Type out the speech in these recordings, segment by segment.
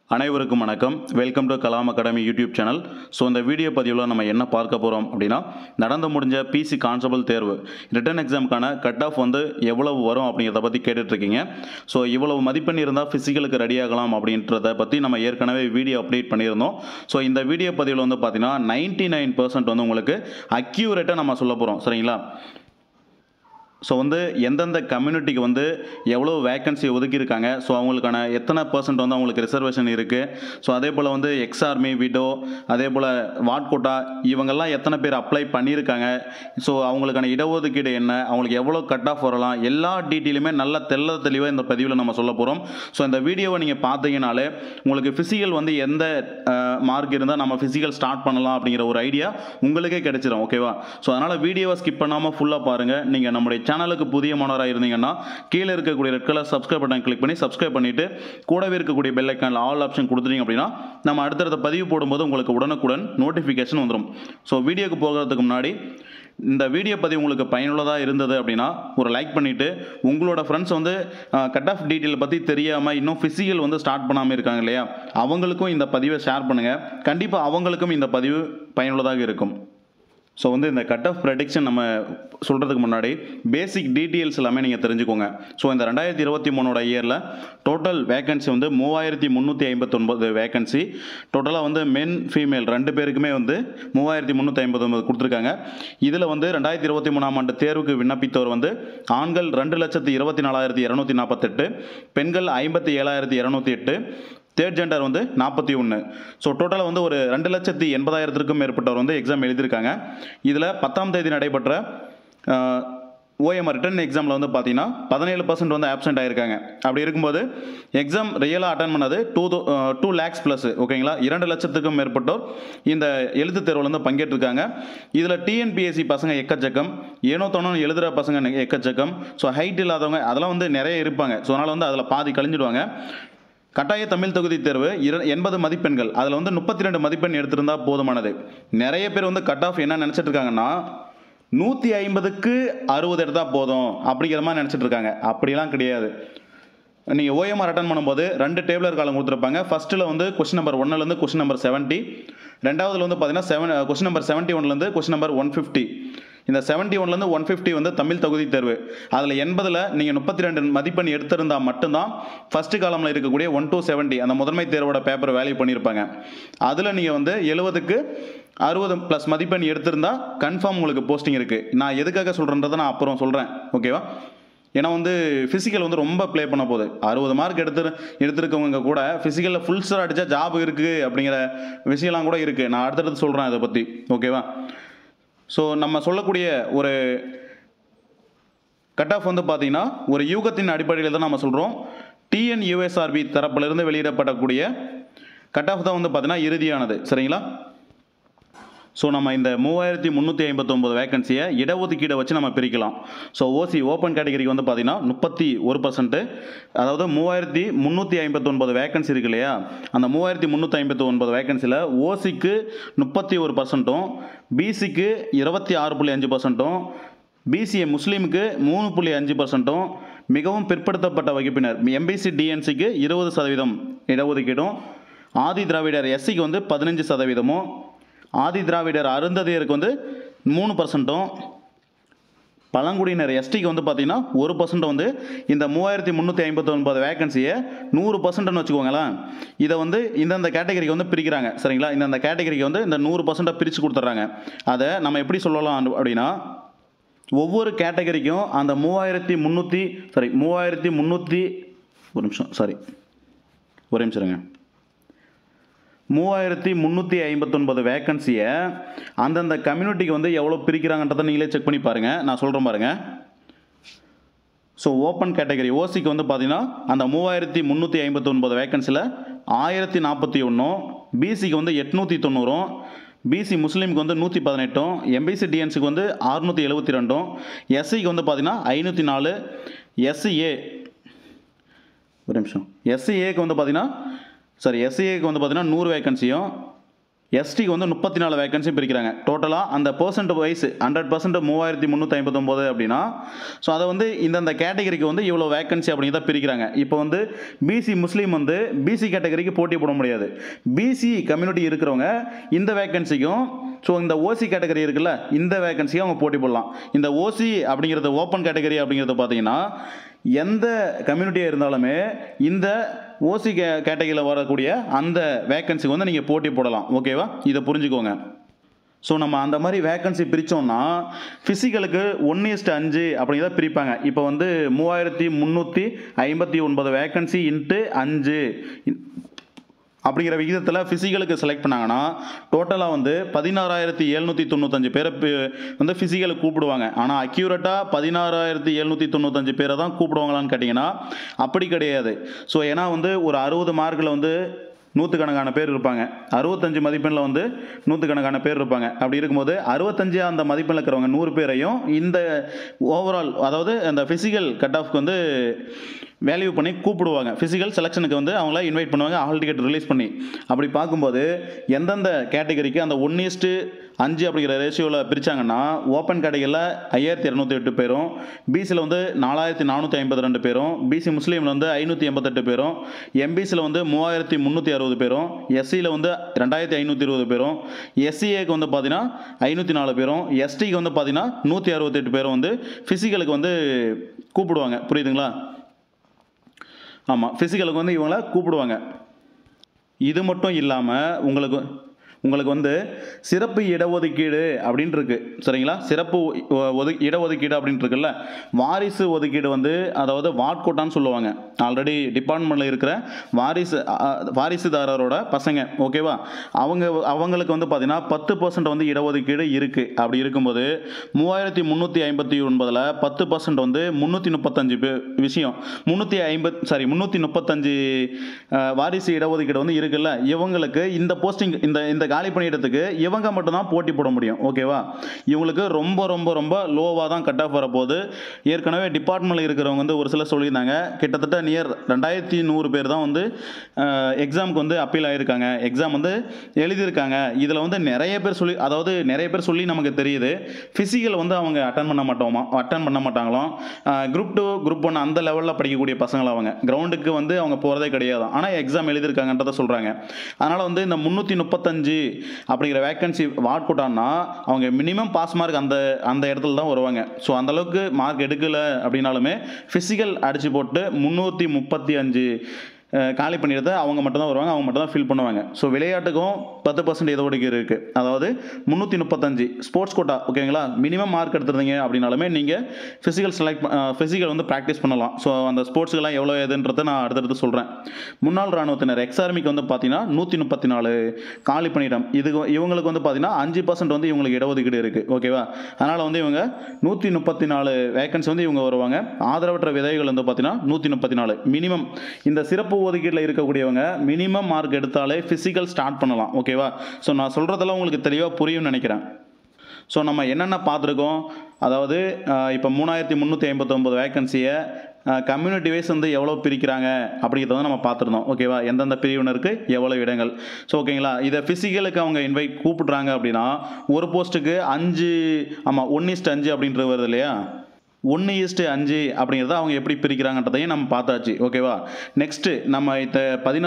அனைவருக்கும் வணக்கம். Welcome to Kalam Academy YouTube channel. So இந்த வீடியோ பதிவில் நம்ம என்ன பார்க்க போகிறோம் அப்படின்னா, நடந்து முடிஞ்ச பிசி கான்ஸ்டபிள் தேர்வு ரிட்டன் எக்ஸாமுக்கான கட் ஆஃப் வந்து எவ்வளவு வரும் அப்படிங்கிறத பற்றி கேட்டுட்ருக்கீங்க. ஸோ இவ்வளவு மதிப்பெண் இருந்தால் ஃபிசிக்கலுக்கு ரெடி ஆகலாம் அப்படின்றத பற்றி நம்ம ஏற்கனவே வீடியோ அப்டேட் பண்ணியிருந்தோம். ஸோ இந்த வீடியோ பதிவில் வந்து பார்த்தீங்கன்னா 99% வந்து உங்களுக்கு அக்யூரேட்டாக நம்ம சொல்ல போகிறோம். சரிங்களா? ஸோ வந்து எந்தெந்த கம்யூனிட்டிக்கு வந்து எவ்வளோ வேக்கன்சி ஒதுக்கியிருக்காங்க, ஸோ அவங்களுக்கான எத்தனை பர்சன்ட் வந்து அவங்களுக்கு ரிசர்வேஷன் இருக்குது, ஸோ அதே போல் வந்து எக்ஸ்ஆர்மி விடோ அதே போல் வாட் கோட்டா இவங்கெல்லாம் எத்தனை பேர் அப்ளை பண்ணியிருக்காங்க, ஸோ அவங்களுக்கான இடஒதுக்கீடு என்ன, அவங்களுக்கு எவ்வளோ கட் ஆஃப் வரலாம், எல்லா டீட்டெயிலுமே நல்லா தெளிவாக இந்த பதிவில் நம்ம சொல்ல போகிறோம். ஸோ இந்த வீடியோவை நீங்கள் பார்த்தீங்கனாலே உங்களுக்கு ஃபிசிக்கல் வந்து எந்த மார்க் இருந்தால் நம்ம ஃபிசிக்கல் ஸ்டார்ட் பண்ணலாம் அப்படிங்கிற ஒரு ஐடியா உங்களுக்கே கிடைச்சிடும். ஓகேவா? ஸோ அதனால் வீடியோவை ஸ்கிப் பண்ணாமல் ஃபுல்லாக பாருங்கள். நீங்கள் நம்முடைய சேனலுக்கு புதிய மாணவராக இருந்தீங்கன்னா கீழே இருக்கக்கூடிய red colour subscribe button click பண்ணி சப்ஸ்கிரைப் பண்ணிட்டு கூடவே இருக்கக்கூடிய பெல் ஐக்கானில் ஆல் ஆப்ஷன் கொடுத்துட்டீங்க அப்படின்னா நம்ம அடுத்தடுத்த பதிவு போடும்போது உங்களுக்கு உடனுக்குடன் நோட்டிஃபிகேஷன் வந்துடும். ஸோ வீடியோக்கு போகிறதுக்கு முன்னாடி இந்த வீடியோ பதிவு உங்களுக்கு பயனுள்ளதாக இருந்தது அப்படின்னா ஒரு லைக் பண்ணிவிட்டு உங்களோட ஃப்ரெண்ட்ஸ் வந்து கட் ஆஃப் டீட்டெயில் பற்றி தெரியாமல் இன்னும் ஃபிசிக்கல் வந்து ஸ்டார்ட் பண்ணாமல் இருக்காங்க இல்லையா, அவங்களுக்கும் இந்த பதிவை ஷேர் பண்ணுங்கள். கண்டிப்பாக அவங்களுக்கும் இந்த பதிவு பயனுள்ளதாக இருக்கும். ஸோ வந்து இந்த கட் ஆஃப் ப்ரெடிக்ஷன் நம்ம சொல்கிறதுக்கு முன்னாடி பேசிக் டீட்டெயில்ஸ் எல்லாமே நீங்கள் தெரிஞ்சுக்கோங்க. ஸோ இந்த 2023 இயரில் டோட்டல் வேக்கன்சி வந்து 3359 வேக்கன்சி. டோட்டலாக வந்து மென் ஃபீமேல் 2 பேருக்குமே வந்து 3359 கொடுத்துருக்காங்க. இதில் வந்து 2023ஆம் ஆண்டு தேர்வுக்கு விண்ணப்பித்தவர் வந்து ஆண்கள் 2,24,248, பெண்கள் 57,208, தேர்ட் ஜெண்டர் வந்து 41. ஸோ டோட்டலாக வந்து ஒரு 2,80,000க்கும் மேற்பட்டவர் வந்து எக்ஸாம் எழுதியிருக்காங்க. இதில் 10ஆம் தேதி நடைபெற்ற ஓஎம்ஆர் ரிட்டன் எக்ஸாமில் வந்து பார்த்தீங்கன்னா 17% வந்து ஆப்சென்ட் ஆகியிருக்காங்க. அப்படி இருக்கும்போது எக்ஸாம் ரியலாக அட்டன் பண்ணது 2 lakhs ப்ளஸ். ஓகேங்களா? 2 லட்சத்துக்கும் மேற்பட்டோர் இந்த எழுத்து தேர்வில் வந்து பங்கேற்றிருக்காங்க. இதில் டிஎன்பிஎஸ்சி பசங்க எக்கச்சக்கம், ஏனோ தோணும் எழுதுகிற பசங்க எக்கச்சக்கம். ஸோ ஹைட் இல்லாதவங்க அதெல்லாம் வந்து நிறைய இருப்பாங்க. ஸோ அதனால் வந்து அதில் பாதி கழிஞ்சிடுவாங்க. கட்டாய தமிழ் தொகுதி தேர்வு 80 மதிப்பெண்கள், அதில் வந்து 32 மதிப்பெண் எடுத்திருந்தால் போதுமானது. நிறைய பேர் வந்து கட் ஆஃப் என்ன நினச்சிட்டு இருக்காங்கன்னா 150க்கு 60 எடுத்தால் போதும் அப்படிங்கிற மாதிரி நினச்சிட்டு இருக்காங்க. அப்படிலாம் கிடையாது. நீங்கள் ஓஎம்ஆர் அட்டன் பண்ணும்போது 2 டேபிளர் காலம் கொடுத்துருப்பாங்க. ஃபஸ்ட்டில் வந்து கொஸ்டின் நம்பர் 1லேருந்து கொஸ்டின் நம்பர் 70, ரெண்டாவதுல வந்து பார்த்தீங்கன்னா கொஸ்டின் நம்பர் 71லேருந்து கொஸ்டின் நம்பர் 150. இந்த 71லேருந்து 150 வந்து தமிழ் தொகுதி தேர்வு. அதில் 80ல் நீங்கள் 32 மதிப்பெண் எடுத்திருந்தால் மட்டும்தான் ஃபஸ்ட்டு காலமில் இருக்கக்கூடிய 1 to 70 அந்த முதன்மை தேர்வோட பேப்பர் வேல்யூ பண்ணியிருப்பாங்க. அதில் நீங்கள் வந்து 70க்கு 60 ப்ளஸ் மதிப்பெண் எடுத்திருந்தால் கன்ஃபார்ம் உங்களுக்கு போஸ்டிங் இருக்குது. நான் எதுக்காக சொல்கிறேன்றதை நான் அப்புறம் சொல்கிறேன். ஓகேவா? ஏன்னா வந்து ஃபிசிக்கல் வந்து ரொம்ப ப்ளே பண்ண போகுது. 60 மார்க் எடுத்துருக்கவங்க கூட ஃபிசிக்கலில் ஃபுல் ஸ்டார் அடித்தா ஜாப் இருக்குது அப்படிங்கிற விஷயம்லாம் கூட இருக்குது. நான் அடுத்தடுத்து சொல்கிறேன் அதை பற்றி. ஓகேவா? ஸோ நம்ம சொல்லக்கூடிய ஒரு கட் ஆஃப் வந்து பார்த்தீங்கன்னா ஒரு யூகத்தின் அடிப்படையில் தான் நம்ம சொல்கிறோம். டிஎன்யூஎஸ்ஆர்பி தரப்பிலிருந்து வெளியிடப்படக்கூடிய கட் ஆஃப் தான் வந்து பார்த்தீங்கன்னா இறுதியானது. சரிங்களா? ஸோ நம்ம இந்த 3359 வேக்கன்சியை இடஒதுக்கீடை வச்சு நம்ம பிரிக்கலாம். ஸோ ஓசி ஓப்பன் கேட்டகரிக்கு வந்து பார்த்தீங்கன்னா 31%, அதாவது 3359 வேக்கன்சி இருக்கு இல்லையா, அந்த 3359 வேக்கன்சியில் ஓசிக்கு 31%, பிசிக்கு 26.5%, பிசிஏ முஸ்லீமுக்கு 3.5%, மிகவும் பிற்படுத்தப்பட்ட வகுப்பினர் எம்பிசி டிஎன்சிக்கு 20% இடஒதுக்கீடும், ஆதி திராவிடர் எஸ்சிக்கு வந்து 15%, ஆதி திராவிடர் அருந்ததியருக்கு வந்து 3%, பழங்குடியினர் எஸ்டிக்கு வந்து பார்த்தீங்கன்னா 1% வந்து இந்த 3359 வேக்கன்சியை 100%ன்னு வச்சுக்கோங்களேன். இதை வந்து இந்தந்த கேட்டகரிக்கு வந்து பிரிக்கிறாங்க. சரிங்களா? இந்தந்த கேட்டகரிக்கு வந்து இந்த 100% பிரித்து கொடுத்துட்றாங்க. அதை நம்ம எப்படி சொல்லலாம் அப்படின்னா, ஒவ்வொரு கேட்டகரிக்கும் அந்த 3359 வேக்கன்சியை அந்தந்த கம்யூனிட்டிக்கு வந்து எவ்வளோ பிரிக்கிறாங்கன்றதை நீங்களே செக் பண்ணி பாருங்கள். நான் சொல்கிறேன் பாருங்கள். ஸோ ஓப்பன் கேட்டகரி ஓசிக்கு வந்து பார்த்தீங்கன்னா அந்த 3359 வேக்கன்சியில் 1041, பிசிக்கு வந்து 890, பிசி முஸ்லீமுக்கு வந்து 118, எம்பிசி டிஎன்சிக்கு வந்து 672, எஸ்சிக்கு வந்து பார்த்தீங்கன்னா 504, எஸ்சிஏ ஒரு நிமிஷம் எஸ்சிஏக்கு வந்து பார்த்தீங்கன்னா 100 வேக்கன்சியும், எஸ்டிக்கு வந்து 34 வேகன்சி பிரிக்கிறாங்க. டோட்டலாக அந்த பர்சன்ட் வைஸ் 100% 3359 அப்படின்னா, ஸோ அதை வந்து இந்தந்த கேட்டகரிக்கு வந்து இவ்வளோ வேகன்சி அப்படிங்கிறத பிரிக்கிறாங்க. இப்போ வந்து பிசி முஸ்லீம் வந்து பிசி கேட்டகரிக்கு போட்டி போட முடியாது. பிசி கம்யூனிட்டி இருக்கிறவங்க இந்த வேகன்சிக்கும், ஸோ இந்த ஓசி கேட்டகரி இருக்குல்ல, இந்த வேகன்சியும் அவங்க போட்டி போடலாம். இந்த ஓசி அப்படிங்கிறது ஓப்பன் கேட்டகரி அப்படிங்கிறது பார்த்தீங்கன்னா, எந்த கம்யூனிட்டியாக இருந்தாலுமே இந்த ஓசி கேட்டகரியில் வரக்கூடிய அந்த வேக்கன்சிக்கு வந்து நீங்கள் போட்டி போடலாம். ஓகேவா, இதை புரிஞ்சுக்கோங்க. ஸோ நம்ம அந்த மாதிரி வேக்கன்சி பிரித்தோம்னா ஃபிசிக்கலுக்கு 1:5 அப்படிங்கிறத பிரிப்பாங்க. இப்போ வந்து 3359 வேக்கன்சி இன்ட்டு 5 அப்படிங்கிற விகிதத்தில் ஃபிசிக்கலுக்கு செலக்ட் பண்ணாங்கன்னா டோட்டலாக வந்து 16,795 பேரை வந்து ஃபிசிக்கலுக்கு கூப்பிடுவாங்க. ஆனால் அக்யூரேட்டாக 16,795 பேரை தான் கூப்பிடுவாங்களான்னு கேட்டிங்கன்னா அப்படி கிடையாது. ஸோ ஏன்னா வந்து ஒரு 60 மார்க்கில் வந்து நூற்றுக்கணக்கான பேர் இருப்பாங்க, 65 மதிப்பெண்ணில் வந்து நூற்றுக்கணக்கான பேர் இருப்பாங்க. அப்படி இருக்கும்போது 65 அந்த மதிப்பெண்ணில் இருக்கிறவங்க 100 பேரையும் இந்த ஓவரால், அதாவது அந்த ஃபிசிக்கல் கட் ஆஃப்க்கு வந்து வேல்யூ பண்ணி கூப்பிடுவாங்க. ஃபிசிக்கல் செலெக்ஷனுக்கு வந்து அவங்கள இன்வைட் பண்ணுவாங்க, ஹால் டிக்கெட் ரிலீஸ் பண்ணி. அப்படி பார்க்கும்போது எந்தெந்த கேட்டகரிக்கு அந்த 1:5 அப்படிங்கிற ரேஷியோவில் பிரித்தாங்கன்னா, ஓப்பன் கேட்டகரியில் 5208 பேரும், பிசியில் வந்து 4452 பேரும், பிசி முஸ்லீமில் வந்து 588 பேரும், எம்பிசியில் வந்து 3360 பேரும், எஸ்சியில் வந்து 2520 பேரும், எஸ்சிஏக்கு வந்து பார்த்தீங்கன்னா 504 பேரும், எஸ்டிக்கு வந்து பார்த்தீங்கன்னா 168 பேரும் வந்து ஃபிசிக்கலுக்கு வந்து கூப்பிடுவாங்க. புரியுதுங்களா? ஆமாம், ஃபிசிக்கலுக்கு வந்து இவங்கள கூப்பிடுவாங்க. இது மட்டும் இல்லாமல் உங்களுக்கு வந்து சிறப்பு இடஒதுக்கீடு அப்படின்ட்டு இருக்கு. சரிங்களா? சிறப்பு இடஒதுக்கீடு அப்படின்ட்டு இருக்குல்ல, வாரிசு ஒதுக்கீடு வந்து, அதாவது வாட்கோட்டான்னு சொல்லுவாங்க. ஆல்ரெடி டிபார்ட்மெண்ட்டில் இருக்கிற வாரிசுதாரரோட பசங்க. ஓகேவா? அவங்களுக்கு வந்து பார்த்தீங்கன்னா 10% வந்து இடஒதுக்கீடு இருக்குது. அப்படி இருக்கும்போது 3359 10% வந்து 335 விஷயம் 335 வாரிசு இடஒதுக்கீடு வந்து இருக்குல்ல, இவங்களுக்கு இந்த போஸ்டிங் இந்த காலி பணியிடத்துக்கு இவங்க மட்டும்தான் போட்டி போட முடியும். ஓகேவா? இவங்களுக்கு ரொம்ப ரொம்ப ரொம்ப லோவாக தான் கட் ஆஃப் வரப்போகுது. ஏற்கனவே டிபார்ட்மெண்ட்டில் இருக்கிறவங்க வந்து ஒரு சிலர் சொல்லியிருந்தாங்க, கிட்டத்தட்ட நியர் 2100 பேர் தான் வந்து எக்ஸாமுக்கு வந்து அப்பீல் ஆகியிருக்காங்க, எக்ஸாம் வந்து எழுதியிருக்காங்க. இதில் வந்து நிறைய பேர் சொல்லி நமக்கு தெரியுது ஃபிசிக்கல் வந்து அவங்க அட்டன் பண்ண மாட்டாங்களாம். குரூப் 2 குரூப் 1 அந்த லெவலில் படிக்கக்கூடிய பசங்களை அவங்க கிரவுண்டுக்கு வந்து அவங்க போகிறதே கிடையாது, ஆனால் எக்ஸாம் எழுதியிருக்காங்கன்றதை சொல்கிறாங்க. அதனால் வந்து இந்த 335 அப்படிங்கிற வேக்கன்சி வாட் போட்டான்னா அவங்க மினிமம் பாஸ் மார்க் அந்த இடத்துல தான் வருவாங்க. ஸோ அந்தளவுக்கு மார்க் எடுக்கலை அப்படின்னாலுமே ஃபிசிக்கல் அடித்து போட்டு 335 காலி பண்ணிடுறத அவங்க மட்டும் தான் வருவாங்க, அவங்க மட்டும் தான் ஃபில் பண்ணுவாங்க. ஸோ விளையாட்டுக்கும் 10% இடஒதுக்கீடு இருக்குது. அதாவது 335 ஸ்போர்ட்ஸ் கோட்டா. ஓகேங்களா? மினிமம் மார்க் எடுத்துருந்தீங்க அப்படின்னாலுமே நீங்கள் ஃபிசிக்கல் வந்து ப்ராக்டிஸ் பண்ணலாம். ஸோ அந்த ஸ்போர்ட்ஸுக்கெல்லாம் எவ்வளோ எதுன்றதை நான் அடுத்தடுத்து சொல்கிறேன். முன்னாள் இராணுவத்தினர் எக்ஸ்ஆர்மிக்கு வந்து பார்த்தீங்கன்னா 134 காலி பணியிடம். இவங்களுக்கு வந்து பார்த்தீங்கன்னா 5% வந்து இவங்களுக்கு இடஒதுக்கீடு இருக்குது. ஓகேவா? அதனால் வந்து இவங்க 134 வேக்கன்சி வந்து இவங்க வருவாங்க. ஆதரவற்ற விதைகள் வந்து பார்த்தீங்கன்னா 134 மினிமம். இந்த சிறப்பு ஒதுக்கீட்டில் இருக்கக்கூடியவங்க மினிமம் மார்க் எடுத்தாலே ஃபிசிக்கல் ஸ்டார்ட் பண்ணலாம். ஓகேவா? ஸோ நான் சொல்கிறதெல்லாம் உங்களுக்கு தெளிவாக புரியும்னு நினைக்கிறேன். ஸோ நம்ம என்னென்ன பார்த்துருக்கோம், அதாவது இப்போ 3359 வேக்கன்சியை கம்யூனிட்டி வைஸ் வந்து எவ்வளோ பிரிக்கிறாங்க அப்படிங்கிறத வந்து நம்ம பார்த்துருந்தோம். ஓகேவா? எந்தெந்த பிரிவினருக்கு எவ்வளோ இடங்கள். ஸோ ஓகேங்களா? இதை ஃபிசிக்கலுக்கு அவங்க கூப்பிட்றாங்க அப்படின்னா ஒரு போஸ்ட்டுக்கு 1:5 அப்படின்றது வருது இல்லையா, 1:5 அப்படிங்கிறத அவங்க எப்படி பிரிக்கிறாங்கன்றதையும் நம்ம பார்த்தாச்சு. ஓகேவா? நெக்ஸ்ட்டு நம்ம இந்த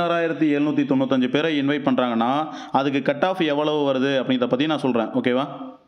16,795 பேரை இன்வைட் பண்ணுறாங்கன்னா அதுக்கு கட் ஆஃப் எவ்வளவு வருது அப்படிங்கிறத பற்றி நான் சொல்கிறேன். ஓகேவா?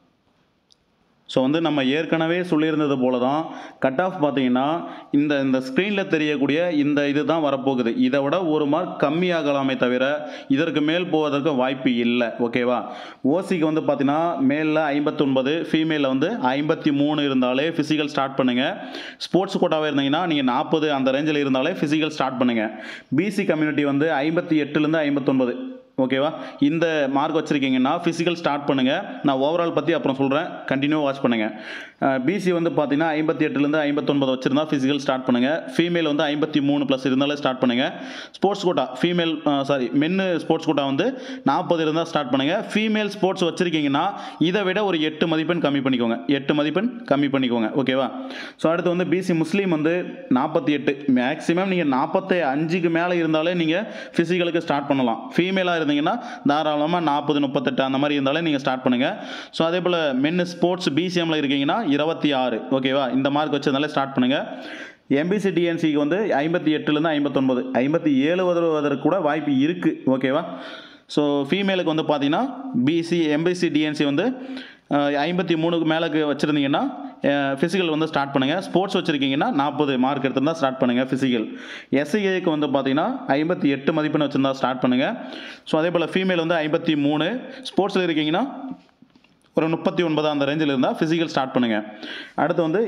ஸோ வந்து நம்ம ஏற்கனவே சொல்லியிருந்தது போல தான் கட் ஆஃப் பார்த்தீங்கன்னா இந்த ஸ்க்ரீனில் தெரியக்கூடிய இந்த இது தான் வரப்போகுது. இதை விட ஒரு மார்க் கம்மியாகலாமே தவிர இதற்கு மேல் போவதற்கு வாய்ப்பு இல்லை. ஓகேவா? ஓசிக்கு வந்து பார்த்தீங்கன்னா மேலில் 59, ஃபீமேலில் வந்து 53 இருந்தாலே ஃபிசிக்கல் ஸ்டார்ட் பண்ணுங்கள். ஸ்போர்ட்ஸ் கோட்டாவே இருந்தீங்கன்னா நீங்கள் 40 அந்த ரேஞ்சில் இருந்தாலே ஃபிசிக்கல் ஸ்டார்ட் பண்ணுங்கள். பிசி கம்யூனிட்டி வந்து 58லேருந்து 59. ஓகேவா? இந்த மார்க் வச்சுருக்கீங்கன்னா ஃபிசிக்கல் ஸ்டார்ட் பண்ணுங்கள். நான் ஓவரால் பற்றி அப்புறம் சொல்கிறேன், கண்டினியூ வாட்ச் பண்ணுங்கள். பிசி வந்து பார்த்தீங்கன்னா 58லேருந்து 59 வச்சுருந்தா ஃபிசிக்கல் ஸ்டார்ட் பண்ணுங்கள். ஃபீமேல் வந்து 53+ இருந்தாலே ஸ்டார்ட் பண்ணுங்கள். ஸ்போர்ட்ஸ் கோட்டா மென்னு ஸ்போர்ட்ஸ் கோட்டா வந்து 40 இருந்தால் ஸ்டார்ட் பண்ணுங்கள். ஃபீமேல் ஸ்போர்ட்ஸ் வச்சுருக்கீங்கன்னா இதை விட ஒரு 8 மதிப்பெண் கம்மி பண்ணிக்கோங்க. ஓகேவா? ஸோ அடுத்து வந்து பிசி முஸ்லீம் வந்து 48. மேக்ஸிமம் நீங்கள் 45க்கு மேலே இருந்தாலே நீங்கள் ஃபிசிக்கலுக்கு ஸ்டார்ட் பண்ணலாம். ஃபீமேலாக இருந்தீங்கன்னா தாராளமாக 40 38 அந்த மாதிரி இருந்தாலே நீங்கள் ஸ்டார்ட் பண்ணுங்கள். ஸோ அதே போல் மென் ஸ்போர்ட்ஸ் பிசிஎம்மில் இருக்கீங்கன்னா 26 ஓகேவா, இந்த மார்க் வச்சதுனால ஸ்டார்ட் பண்ணுங்கள். எம்பிசி டிஎன்சிக்கு வந்து 58லேருந்து 59 57 வருவதற்கு கூட வாய்ப்பு இருக்குது ஓகேவா. ஸோ ஃபீமேலுக்கு வந்து பார்த்தீங்கன்னா எம்பிசி டிஎன்சி வந்து 53க்கு மேலே வச்சுருந்தீங்கன்னா ஃபிசிக்கல் வந்து ஸ்டார்ட் பண்ணுங்கள். ஸ்போர்ட்ஸ் வச்சுருக்கீங்கன்னா 40 மார்க் எடுத்திருந்தால் ஸ்டார்ட் பண்ணுங்கள் ஃபிசிக்கல். எஸ்சிஏக்கு வந்து பார்த்தீங்கன்னா 58 மதிப்பெண் வச்சுருந்தா ஸ்டார்ட் பண்ணுங்கள். ஸோ அதே போல் ஃபீமேல் வந்து 53, ஸ்போர்ட்ஸில் இருக்கீங்கன்னா ஒரு 39 அந்த ரேஞ்சில் இருந்தால் ஃபிசிக்கல் ஸ்டார்ட் பண்ணுங்கள். அடுத்து வந்து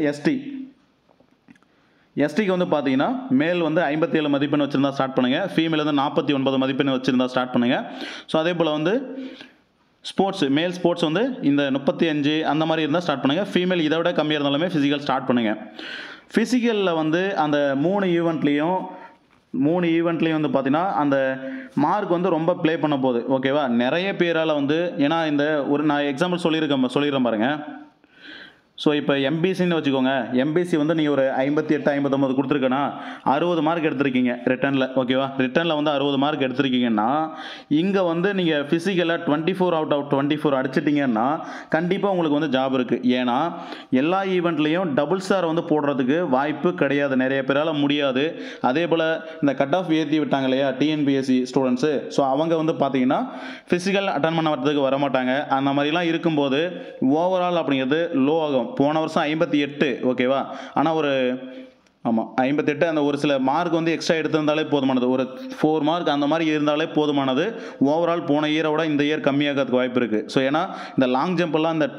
எஸ்டிக்கு வந்து பார்த்தீங்கன்னா மேல் வந்து 57 மதிப்பெண் வச்சுருந்தா ஸ்டார்ட் பண்ணுங்கள். ஃபீமேல் வந்து 49 மதிப்பெண் வச்சுருந்தா ஸ்டார்ட் பண்ணுங்கள். ஸோ அதே போல் வந்து மேல் ஸ்போர்ட்ஸ் வந்து இந்த 35 அந்த மாதிரி இருந்தால் ஸ்டார்ட் பண்ணுங்கள். ஃபீமேல் இதை விட கம்மியாக இருந்தாலுமே ஃபிசிக்கல் ஸ்டார்ட் பண்ணுங்கள். ஃபிசிக்கலில் வந்து அந்த 3 ஈவெண்ட்லேயும் வந்து பார்த்தீங்கன்னா அந்த மார்க் வந்து ரொம்ப ப்ளே பண்ண போகுது ஓகேவா. நிறைய பேரால் வந்து ஏன்னா இந்த ஒரு நான் எக்ஸாம்பிள் சொல்லிடுறேன் பாருங்கள். ஸோ இப்போ எம்பிசின்னு வச்சுக்கோங்க. எம்பிசி வந்து நீங்கள் ஒரு 58 59 கொடுத்துருக்கேன்னா 60 மார்க் எடுத்திருக்கீங்க ரிட்டனில் ஓகேவா. ரிட்டனில் வந்து 60 மார்க் எடுத்திருக்கீங்கன்னா இங்கே வந்து நீங்கள் ஃபிசிக்கலில் 24 அவுட் ஆஃப் 24 அடிச்சிட்டிங்கன்னா கண்டிப்பாக உங்களுக்கு வந்து ஜாப் இருக்குது. ஏன்னா எல்லா ஈவெண்ட்லேயும் டபுள் ஸ்டார் வந்து போடுறதுக்கு வாய்ப்பு கிடையாது, நிறைய பேரால் முடியாது. அதே போல் இந்த கட் ஆஃப் ஏற்றி விட்டாங்க இல்லையா டிஎன்பிஎஸ்சி ஸ்டூடெண்ட்ஸு, ஸோ அவங்க வந்து பார்த்தீங்கன்னா ஃபிசிக்கல் அட்டன் பண்ண வரதுக்கு வரமாட்டாங்க. அந்த மாதிரிலாம் இருக்கும்போது ஓவரால் அப்படிங்கிறது லோ ஆகும். போன வருஷம் 58 ஓகேவா, ஆனால் ஒரு 58 அந்த ஒரு சில மார்க் வந்து எக்ஸ்ட்ரா எடுத்திருந்தாலே போதுமானது, ஒரு 4 மார்க் அந்த மாதிரி இருந்தாலே போதுமானது. ஓவரால் போன இயரோட இந்த இயர் கம்மியாகிறதுக்கு வாய்ப்பு இருக்குது. ஸோ ஏன்னா இந்த லாங் ஜம்பெல்லாம் இந்த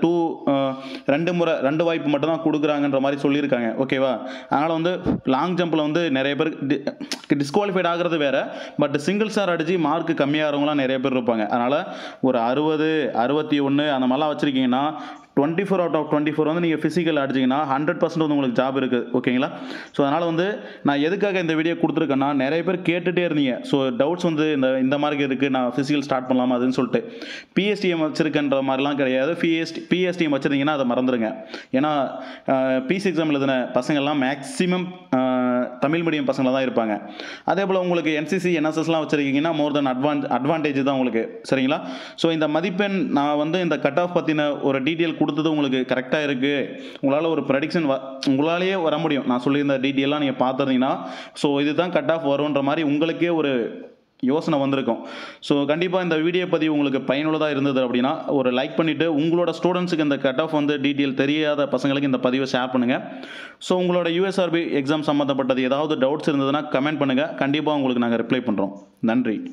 2 வாய்ப்பு மட்டும் தான் கொடுக்குறாங்கன்ற மாதிரி சொல்லியிருக்காங்க ஓகேவா. அதனால் வந்து லாங் ஜம்பில் வந்து நிறைய பேர் டிஸ்குவாலிஃபைட் ஆகிறது வேறு, பட் சிங்கிள் ஸ்டார் அடித்து மார்க் கம்மியாகிறவங்களாம் நிறைய பேர் இருப்பாங்க. அதனால் ஒரு 60 61 அந்த மாதிரிலாம் வச்சுருக்கீங்கன்னா 24 அவுட் ஆஃப் 24 வந்து நீங்கள் ஃபிசிக்கல் அடிச்சிங்கன்னா 100% வந்து உங்களுக்கு ஜாப் இருக்குது ஓகேங்களா. ஸோ அதனால் வந்து நான் எதுக்காக இந்த வீடியோ கொடுத்துருக்கேன்னா நிறைய பேர் கேட்டுகிட்டே இருந்தீங்க. ஸோ டவுட்ஸ் வந்து இந்த மார்க் இருக்குது, நான் ஃபிசிக்கல் ஸ்டார்ட் பண்ணலாமா அதுன்னு சொல்லிட்டு. பிஎஸ்டிஎம் வச்சுருக்கன்ற மாதிரிலாம் கிடையாது. பிஎஸ்டிஎம் வச்சுருந்தீங்கன்னா அதை மறந்துடுங்க. ஏன்னா பிசி எக்ஸாம் எழுதின பசங்கள்லாம் மேக்ஸிமம் தமிழ் மீடியம் பசங்களாக தான் இருப்பாங்க. அதே போல் உங்களுக்கு என்சிசி என்எஸ்எஸ்லாம் வச்சுருக்கீங்கன்னா மோர் தென் அட்வான்டேஜ் தான் உங்களுக்கு சரிங்களா. ஸோ இந்த மதிப்பெண் நான் வந்து இந்த கட் ஆஃப் பற்றின ஒரு டீட்டெயில் கொடுத்தது உங்களுக்கு கரெக்டாக இருக்குது, உங்களால் ஒரு ப்ரெடிக்ஷன் உங்களாலேயே வர முடியும். நான் சொல்லியிருந்த டீட்டெயிலாம் நீங்கள் பார்த்துருந்தீங்கன்னா ஸோ இதுதான் கட் ஆஃப் வரும்ன்ற மாதிரி உங்களுக்கே ஒரு யோசனை வந்திருக்கும். ஸோ கண்டிப்பாக இந்த வீடியோ பதிவு உங்களுக்கு பயனுள்ளதாக இருந்தது அப்படின்னா ஒரு லைக் பண்ணிவிட்டு உங்களோட ஸ்டூடெண்ட்ஸுக்கு இந்த கட் ஆஃப் வந்து டீட்டெயில் தெரியாத பசங்களுக்கு இந்த பதிவை ஷேர் பண்ணுங்கள். ஸோ உங்களோட யூஎஸ்ஆர்பி எக்ஸாம் சம்மந்தப்பட்டது ஏதாவது டவுட்ஸ் இருந்ததுன்னா கமெண்ட் பண்ணுங்கள், கண்டிப்பாக உங்களுக்கு நாங்கள் ரிப்ளை பண்ணுறோம். நன்றி.